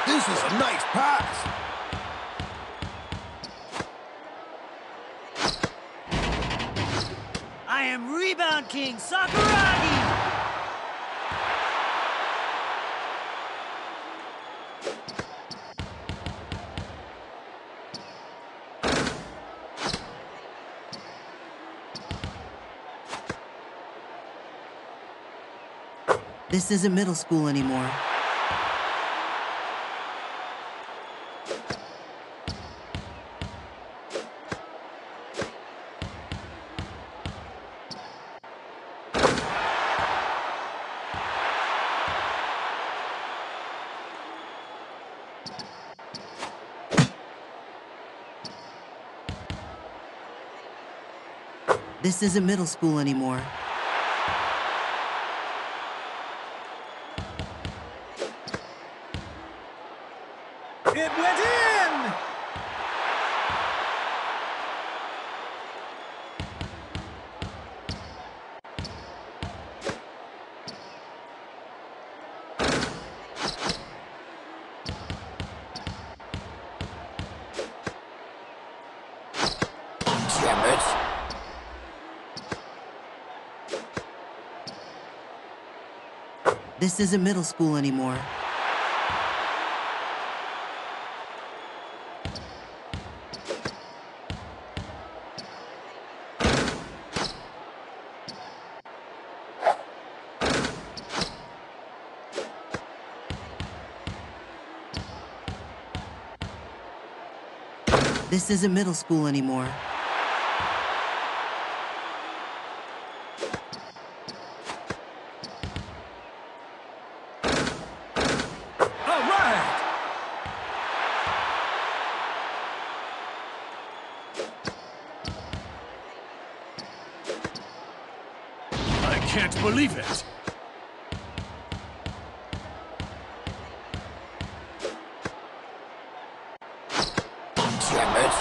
This is a nice pass. I am Rebound King Sakuragi! This isn't middle school anymore. This isn't middle school anymore. It went in! Damn it! This isn't middle school anymore. This isn't middle school anymore. All right! I can't believe it! Damn it!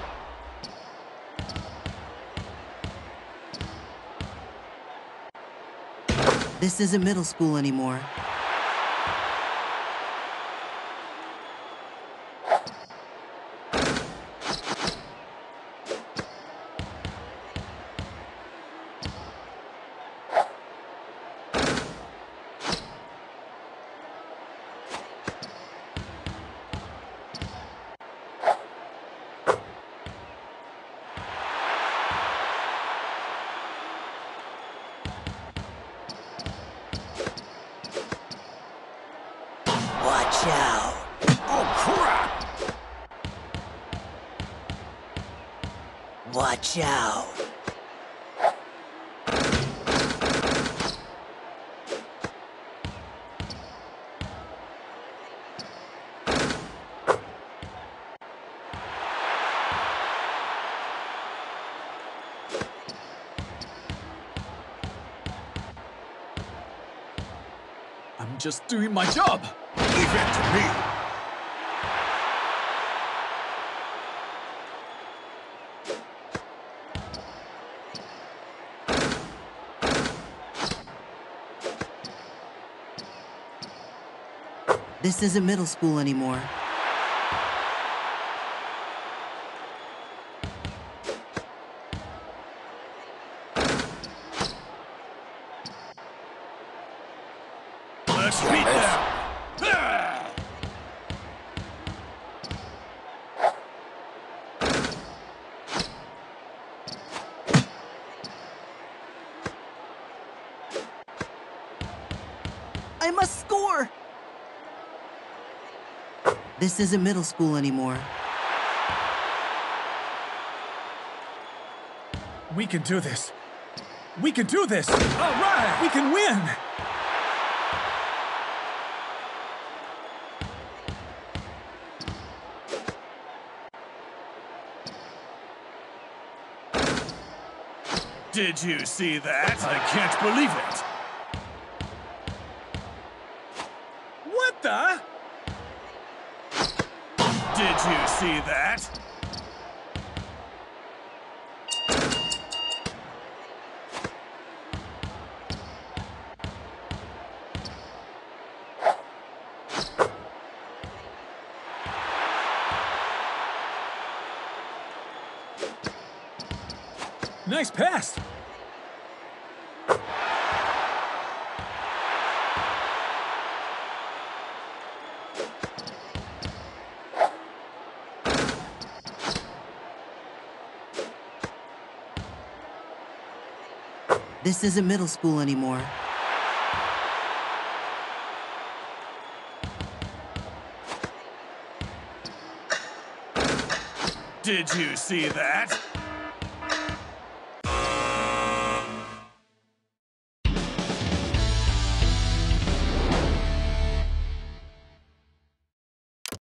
This isn't middle school anymore. Watch out! Oh, crap! Watch out! I'm just doing my job! Leave it to me! This isn't middle school anymore. Let's beat them! I must score! This isn't middle school anymore. We can do this. We can do this! All right! We can win! Did you see that? I can't believe it! What the? Did you see that? Nice pass. This isn't middle school anymore. Did you see that?